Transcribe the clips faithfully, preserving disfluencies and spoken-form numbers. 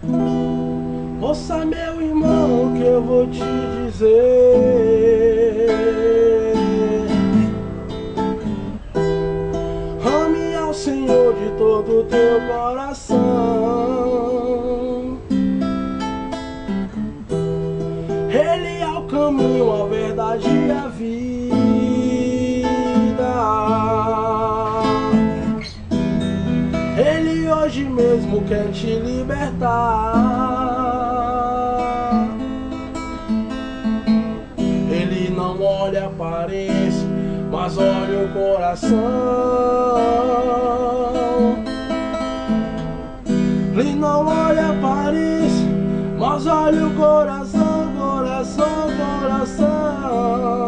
Ouça, meu irmão, que eu vou te dizer. Ame ao Senhor de todo o teu coração. Ele é o caminho, a verdade e a vida. Ele hoje mesmo quer te libertar. Ele não olha a aparência, mas olha o coração. Ele não olha a aparência, mas olha o coração, coração, coração.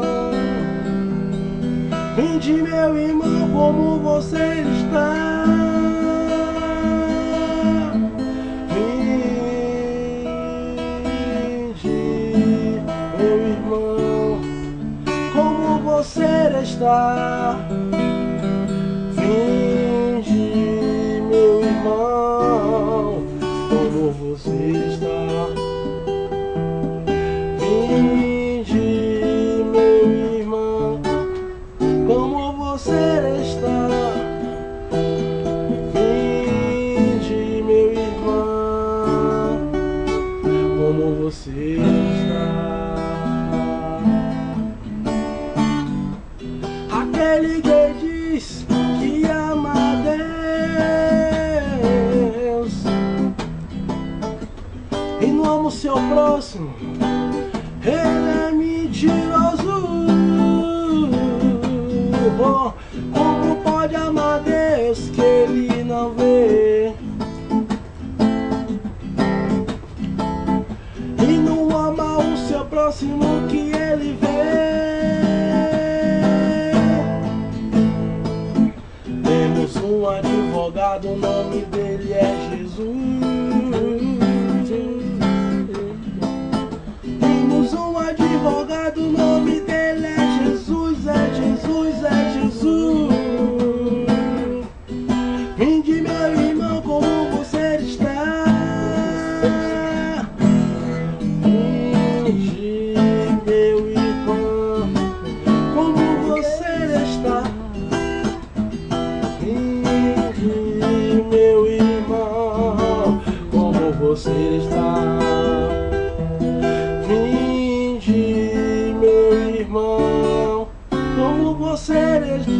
Vinde, meu irmão, como você está. Você está, vinde, meu irmão, como você está, vinde, meu irmão, como você está, vinde, meu irmão, como você está. Aquele que diz que ama a Deus e não ama o seu próximo, ele é mentiroso. Oh, como pode amar a Deus que ele não vê? E não ama o seu próximo que ele vê. Um advogado, o nome dele é Jesus. Temos um advogado, o nome dele é Jesus, é Jesus, é Jesus. Vinde, meu irmão, como você está. Vinde, meu irmão, como você está. Meu irmão, como você está? Vinde, meu irmão, como você está?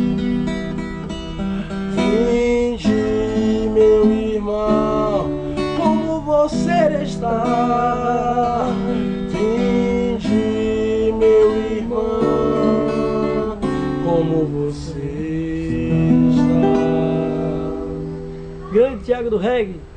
Vinde, meu irmão, como você está? Vinde, meu irmão, como você está? Grande Thiago do Reggae.